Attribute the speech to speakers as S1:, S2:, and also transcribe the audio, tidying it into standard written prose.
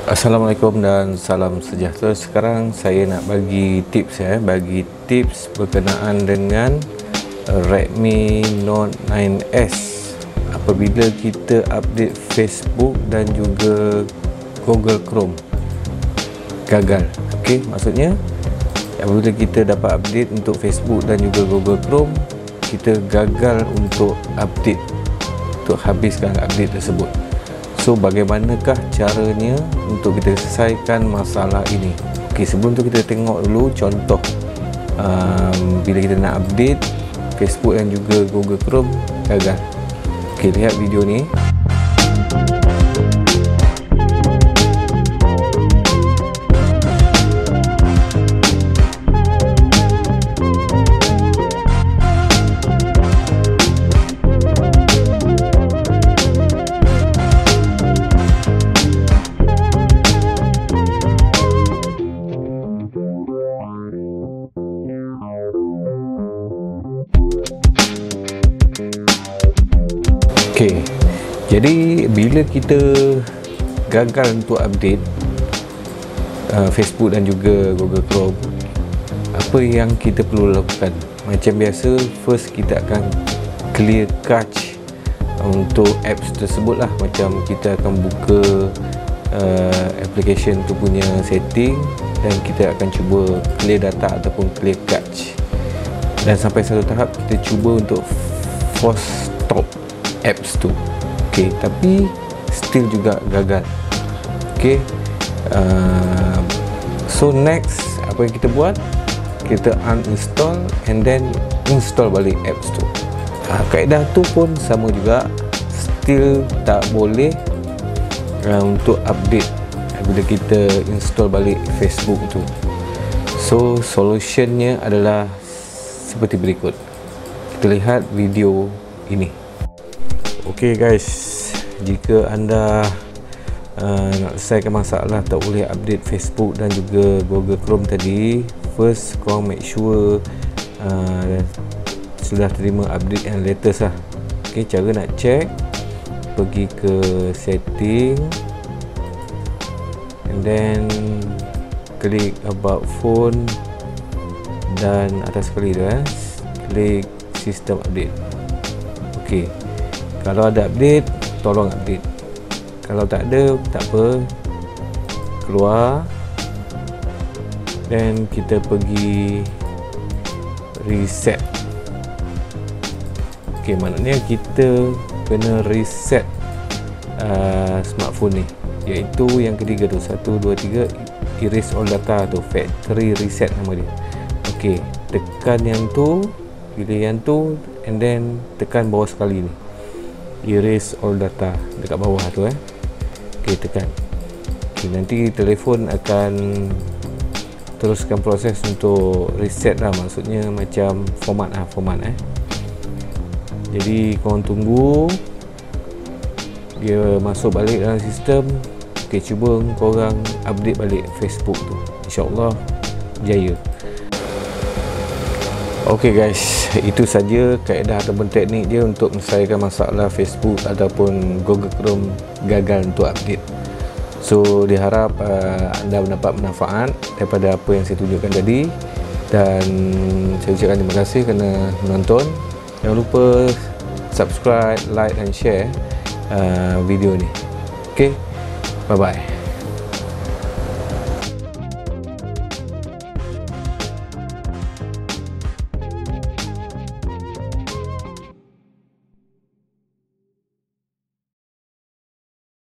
S1: Assalamualaikum dan salam sejahtera. Sekarang saya nak bagi tips berkenaan dengan Redmi Note 9S apabila kita update Facebook dan juga Google Chrome gagal. Okey, maksudnya apabila kita dapat update untuk Facebook dan juga Google Chrome, kita gagal untuk update, untuk habiskan update tersebut. So, bagaimanakah caranya untuk kita selesaikan masalah ini? Okey, sebelum tu kita tengok dulu contoh bila kita nak update Facebook dan juga Google Chrome gagal. Okey, lihat video ni. Okey, jadi bila kita gagal untuk update Facebook dan juga Google Chrome, apa yang kita perlu lakukan? Macam biasa, first kita akan clear cache untuk apps tersebut lah. Macam kita akan buka application tu punya setting dan kita akan cuba clear data ataupun clear cache, dan sampai satu tahap kita cuba untuk force stop apps tu. Okey, tapi still juga gagal. Okey, so next apa yang kita buat, kita uninstall and then install balik apps tu. Kaedah tu pun sama juga, still tak boleh untuk update bila kita install balik Facebook tu. So solutionnya adalah seperti berikut. Kita lihat video ini. Okey guys, jika anda nak selesaikan masalah tak boleh update Facebook dan juga Google Chrome tadi, first korang make sure sudah terima update yang latest lah. Okey, cara nak check, pergi ke setting and then klik about phone dan atas sekali tu klik system update. Okey, kalau ada update, tolong update. Kalau tak ada, tak apa, keluar dan kita pergi reset. Okey, maknanya kita kena reset smartphone ni, iaitu yang ketiga tu, 1, 2, 3, erase all data tu, factory reset nama dia. Okey, tekan yang tu, pilih yang tu and then tekan bawah sekali ni, erase all data dekat bawah tu Okey, tekan. Okey, nanti telefon akan teruskan proses untuk reset lah, maksudnya macam format jadi korang tunggu dia masuk balik dalam sistem. Okey, cuba korang update balik Facebook tu, InsyaAllah jaya. Okey guys, itu saja kaedah ataupun teknik dia untuk menyelesaikan masalah Facebook ataupun Google Chrome gagal untuk update. So diharap anda mendapat manfaat daripada apa yang saya tunjukkan tadi, dan saya ucapkan terima kasih kerana menonton. Jangan lupa subscribe, like dan share video ni. Okey, bye bye.